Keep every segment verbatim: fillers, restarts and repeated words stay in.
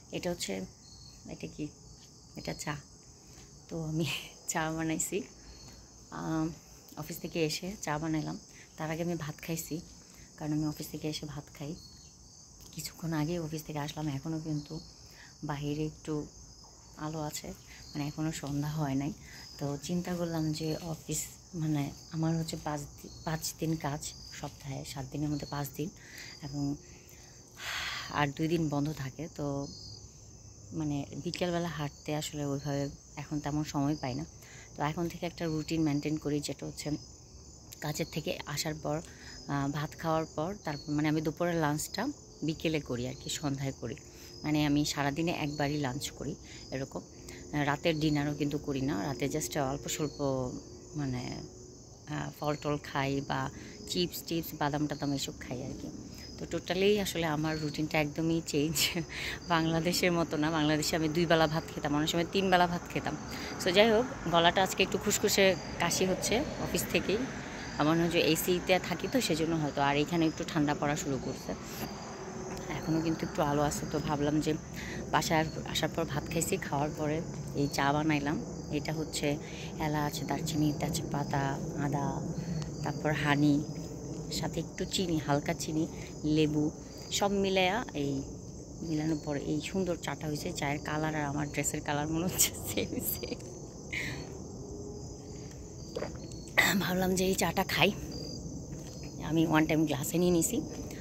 এটা হচ্ছে এটা কি এটা চা। তো আমি চা বানাইছি, অফিস থেকে এসে চা বানাইলাম। তার আগে আমি ভাত খাইছি, কারণ আমি অফিস থেকে এসে ভাত খাই। কিছুক্ষণ আগে অফিস থেকে আসলাম, এখনও কিন্তু বাহিরে একটু আলো আছে, মানে এখনও সন্ধ্যা হয় নাই। তো চিন্তা করলাম যে অফিস মানে আমার হচ্ছে পাঁচ পাঁচ দিন কাজ, সপ্তাহে সাত দিনের মধ্যে পাঁচ দিন এবং আর দুই দিন বন্ধ থাকে। তো মানে বিকেলবেলা হাঁটতে আসলে ওইভাবে এখন তেমন সময় পাই না। তো এখন থেকে একটা রুটিন মেনটেন করি, যেটা হচ্ছে কাজের থেকে আসার পর ভাত খাওয়ার পর তারপর মানে আমি দুপুরের লাঞ্চটা বিকেলে করি আর কি, সন্ধ্যায় করি। মানে আমি সারাদিনে একবারই লাঞ্চ করি এরকম। রাতের ডিনারও কিন্তু করি না, রাতে জাস্ট অল্প স্বল্প মানে ফল টল খাই বা চিপস টিপস বাদাম টাদাম এসব খাই আর কি। তো টোটালি আসলে আমার রুটিনটা একদমই চেঞ্জ, বাংলাদেশের মতো না। বাংলাদেশে আমি দুই বেলা ভাত খেতাম, অনেক সময় তিন বেলা ভাত খেতাম। সো যাই হোক, গলাটা আজকে একটু খুসখুসে কাশি হচ্ছে অফিস থেকেই। আমার হচ্ছে এসিতে থাকি তো সেজন্য হয়তো, আর এখানে একটু ঠান্ডা পড়া শুরু করছে, এখনও কিন্তু একটু আলো আছে। তো ভাবলাম যে বাসায় আসার পর ভাত খাইছি, খাওয়ার পরে এই চা বানাইলাম। এটা হচ্ছে এলাচ, দারচিনি, তেজপাতা, আদা, তারপর হানি, সাথে একটু চিনি, হালকা চিনি, লেবু সব মিলাইয়া এই মিলানোর পরে এই সুন্দর চাটা হয়েছে। চায়ের কালার আর আমার ড্রেসের কালার মনে হচ্ছে সেম সেম। ভাবলাম যে এই চাটা খাই। আমি ওয়ান টাইম গ্লাসে নিয়ে নিছি,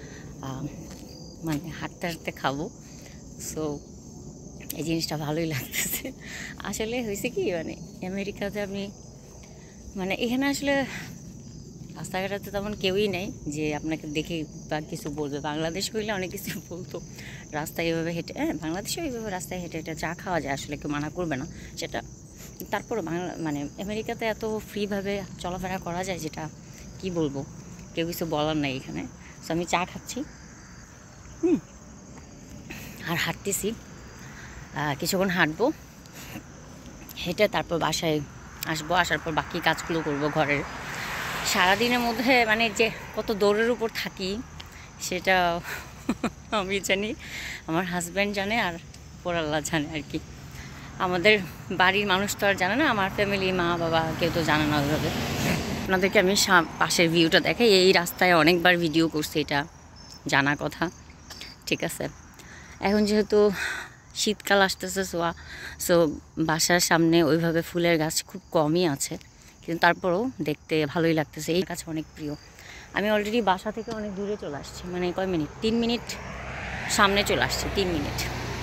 মানে হাঁটতে হাঁটতে খাবো। সো এই জিনিসটা ভালোই লাগতেছে। আসলে হয়েছে কি, মানে আমেরিকাতে আমি মানে এখানে আসলে রাস্তাঘাটাতে তেমন কেউই নেই যে আপনাকে দেখে বা কিছু বলবে। বাংলাদেশ হইলে অনেক কিছু বলতো, রাস্তায় এভাবে হেঁটে, হ্যাঁ বাংলাদেশেও এইভাবে রাস্তায় হেঁটে হেঁটে চা খাওয়া যায়, আসলে কেউ মানা করবে না সেটা। তারপরও বাংলা মানে আমেরিকাতে এত ফ্রিভাবে চলাফেরা করা যায়, যেটা কি বলবো, কেউ কিছু বলার নাই এখানে। সো আমি চা খাচ্ছি হুম আর হাঁটতেছি, কিছুক্ষণ হাঁটবো, হেঁটে তারপর বাসায় আসবো। আসার পর বাকি কাজগুলো করব ঘরের। সারাদিনের মধ্যে মানে যে কত দৌড়ের উপর থাকি সেটা আমি জানি, আমার হাজব্যান্ড জানে, আর পোড়াল্লা জানে আর কি। আমাদের বাড়ির মানুষ তো আর জানে না, আমার ফ্যামিলি মা বাবা কেউ তো জানে না ওইভাবে। আপনাদেরকে আমি পাশের ভিউটা দেখাই। এই রাস্তায় অনেকবার ভিডিও করছি, এটা জানা কথা, ঠিক আছে। এখন যেহেতু শীতকাল আসতেছে, সোয়া সো বাসার সামনে ওইভাবে ফুলের গাছ খুব কমই আছে, কিন্তু তারপরেও দেখতে ভালোই লাগতেছে। এই গাছ অনেক প্রিয়। আমি অলরেডি বাসা থেকে অনেক দূরে চলে আসছি, মানে কয় মিনিট, তিন মিনিট সামনে চলে আসছি, তিন মিনিট।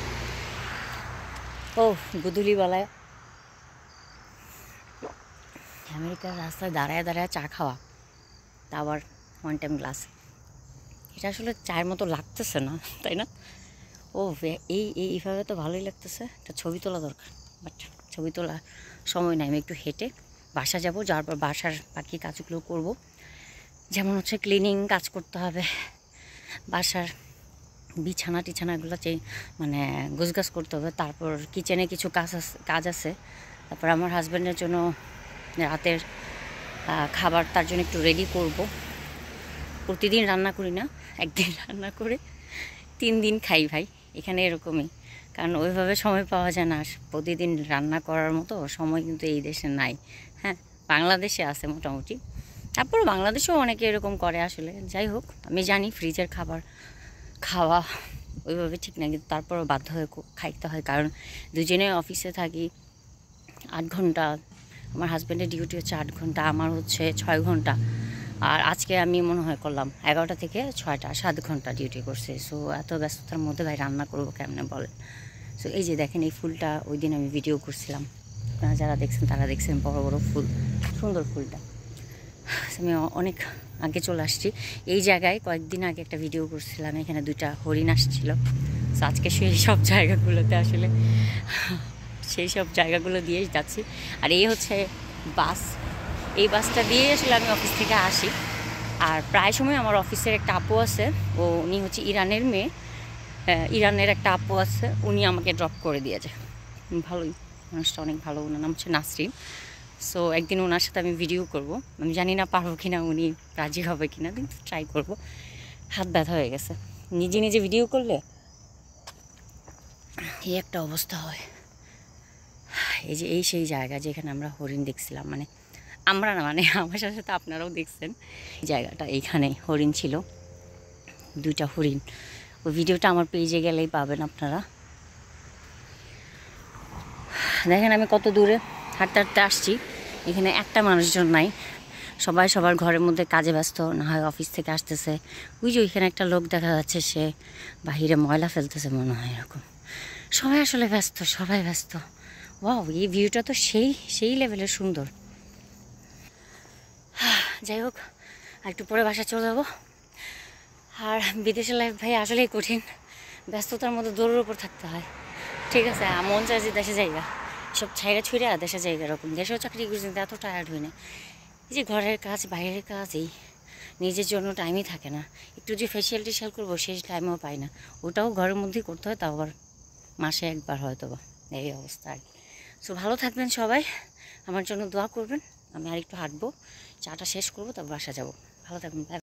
ও গুদুলিবেলায় আমেরিকার রাস্তায় দাঁড়ায় দাঁড়ায় চা খাওয়া, তা আবার ওয়ান টাইম গ্লাস, এটা আসলে চায়ের মতো লাগতেছে না, তাই না? ও এই এইভাবে তো ভালোই লাগতেছে। একটা ছবি তোলা দরকার, বাট ছবি তোলা সময় নাই। আমি একটু হেঁটে বাসা যাব, যাওয়ার পর বাসার বাকি কাজগুলো করব। যেমন হচ্ছে ক্লিনিং কাজ করতে হবে, বাসার বিছানা টিছানাগুলো যে মানে গোছগাছ করতে হবে। তারপর কিচেনে কিছু কাজ আছে কাজ আছে তারপর আমার হাজব্যান্ডের জন্য রাতের খাবার তার জন্য একটু রেডি করব। প্রতিদিন রান্না করি না, একদিন রান্না করে তিন দিন খাই ভাই, এখানে এরকমই। কারণ ওইভাবে সময় পাওয়া যায় না, প্রতিদিন রান্না করার মতো সময় কিন্তু এই দেশে নাই। হ্যাঁ, বাংলাদেশে আছে মোটামুটি, তারপর বাংলাদেশেও অনেকে এরকম করে আসলে। যাই হোক, আমি জানি ফ্রিজের খাবার খাওয়া ওইভাবে ঠিক না, কিন্তু তারপরও বাধ্য হয়ে খাইতে হয়, কারণ দুজনে অফিসে থাকি আট ঘন্টা। আমার হাজব্যান্ডের ডিউটি হচ্ছে আট ঘন্টা, আমার হচ্ছে ছয় ঘন্টা। আর আজকে আমি মনে হয় করলাম এগারোটা থেকে ছয়টা, সাত ঘন্টা ডিউটি করছে। সো এত ব্যস্ততার মধ্যে ভাই রান্না করবো কেমনে বলেন? সো এই যে দেখেন, এই ফুলটা ওই দিন আমি ভিডিও করছিলাম, আপনারা যারা দেখছেন তারা দেখছেন, বড় বড় ফুল, সুন্দর ফুলটা। আমি অনেক আগে চলে আসছি এই জায়গায়। কয়েকদিন আগে একটা ভিডিও করছিলাম, এখানে দুইটা হরিণ আসছিল। সো আজকে সেই সব জায়গাগুলোতে আসলে সেই সব জায়গাগুলো দিয়ে যাচ্ছি। আর এই হচ্ছে বাস, এই বাসটা দিয়ে আসলে আমি অফিস থেকে আসি। আর প্রায় সময় আমার অফিসের একটা আপু আছে, ও উনি হচ্ছে ইরানের মেয়ে, ইরানের একটা আপু আছে, উনি আমাকে ড্রপ করে দিয়ে যায়। ভালোই, মানুষটা অনেক ভালো, ওনার নাম হচ্ছে নাসরিন। সো একদিন ওনার সাথে আমি ভিডিও করব, আমি জানি না পারবো কিনা, উনি রাজি হবে কিনা, কিন্তু ট্রাই করব। হাত ব্যথা হয়ে গেছে নিজে নিজে ভিডিও করলে, এই একটা অবস্থা হয়। এই যে এই সেই জায়গা যেখানে আমরা হরিণ দেখছিলাম, মানে আমরা না, মানে আমার সাথে সাথে আপনারাও দেখছেন এই জায়গাটা। এইখানে হরিণ ছিল, দুইটা হরিণ। ওই ভিডিওটা আমার পেজে গেলেই পাবেন আপনারা। দেখেন আমি কত দূরে হাঁটতে হাঁটতে আসছি, এখানে একটা মানুষজন নাই, সবাই সবার ঘরের মধ্যে কাজে ব্যস্ত, না হয় অফিস থেকে আসতেছে। ওই যে ওইখানে একটা লোক দেখা যাচ্ছে, সে বাহিরে ময়লা ফেলতেছে মনে হয়, এরকম। সবাই আসলে ব্যস্ত, সবাই ব্যস্ত। ওয়াও, এই ভিউটা তো সেই সেই লেভেলের সুন্দর। যাই হোক, আর একটু পরে বাসা চলে যাবো। আর বিদেশের লাইফ ভাই আসলেই কঠিন, ব্যস্ততার মধ্যে দৌড়ের উপর থাকতে হয়। ঠিক আছে, মন চায় যে দেশে যাইগা, সব ছাইরা ছুঁড়ে দেশে যাইগা, এরকম। দেশেও চাকরি করছি এত টায়ার্ড হই না। এই যে ঘরের কাজ, বাইরের কাজ, এই নিজের জন্য টাইমই থাকে না। একটু যে ফেসিয়াল টেশিয়াল করবো সেই টাইমও পাই না, ওটাও ঘরের মধ্যেই করতে হয়, তাও আবার মাসে একবার হয়তো বা। এই অবস্থা আর কি। সো ভালো থাকবেন সবাই, আমার জন্য দোয়া করবেন। আমি আর একটু হাঁটবো, চাটা শেষ করবো, তারপর বাসা যাবো। ভালো থাকবেন।